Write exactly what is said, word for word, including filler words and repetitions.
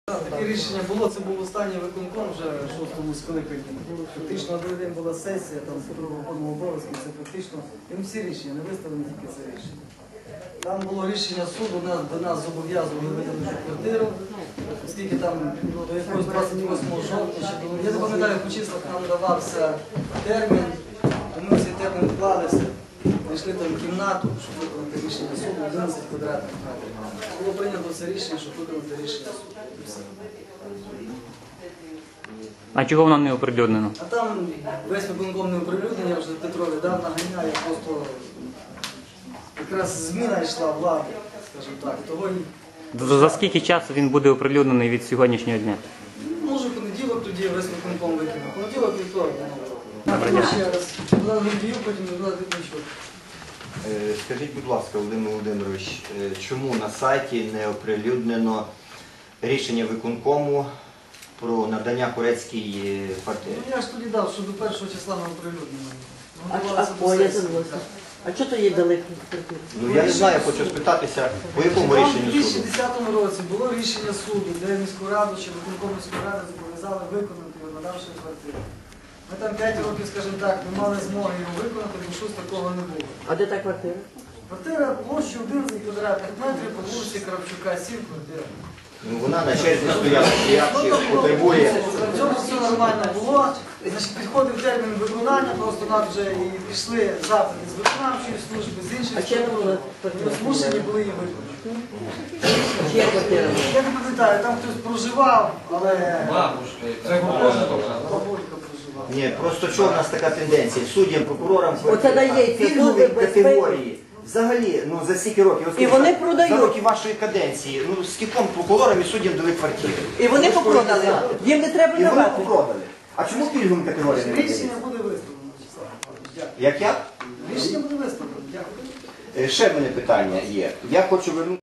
Таке рішення було, це був останній виконком вже в шостому скликанні. Фактично на другий день була сесія, там про виконував обов'язки, це фактично, їм всі рішення, не виставлені тільки це рішення. Там було рішення суду, нас, до нас зобов'язували виділити квартиру, оскільки там до якогось двадцять восьмого жовтня, ще було, я не пам'ятаю, по числах нам давався термін, тому ми цей термін вклалися. Знайшли там кімнату, щоб виконати рішення суду, одинадцять квадратних метрів. Було прийнято це рішення, щоб виконати рішення суду. А чого воно не оприлюднено? А там весь виконком не оприлюднення, вже Петрові дав, наганяє, просто якраз зміна йшла влади, скажімо так. Того і... За скільки часу він буде оприлюднений від сьогоднішнього дня? Може, понеділок тоді весь виконком викинув. Понеділок, вівторок. Добре, А ще раз. Була ревію, потім була відмічок. Скажіть, будь ласка, Володимир Володимирович, чому на сайті не оприлюднено рішення виконкому про надання Корецькій квартири? Ну, я ж тоді дав, що до першого числа ми оприлюднено. А, а, о, я забулася. А чого то є далеко? Ну я не знаю, хочу спитатися, по якому Там у рішенню дві тисячі суду? десятому році було рішення суду, де міську раду чи виконком міської ради зобов'язали виконати його, надавши квартиру. Ми там п'ять років, скажімо так, не мали змоги його виконати, тому що такого не було. А де та квартира? Квартира площею одинадцять квадратних метрів по вулиці Кравчука, сім квартир. Ну вона на черзі стояла, як потребує. В цьому все нормально було. Значить, підходив термін виконання, просто нам вже і пішли запити з виконавчої служби, з інших А чия служб. була Ми квартира? змушені були її виконати. Чия квартира? Я не пам'ятаю, там хтось проживав, але Бабушка, бабулька проживала. Ні, просто чого в нас така тенденція? Суддям, прокурорам Оце дається пільгові дуже безпечно. категорії. Взагалі, ну за стільки років, І вони продають. за роки вашої каденції, ну скільком прокурорам і суддям дали квартири? І вони попродали. Їм не треба І вони давати. попродали. А чому пільговим категоріям не Рішення надається? буде виставлено, Вячеслав Михайлович. Дякую. Як як? Рішення буде виставлено. Дякую. Е, Ще в мене питання є. Я хочу вернути.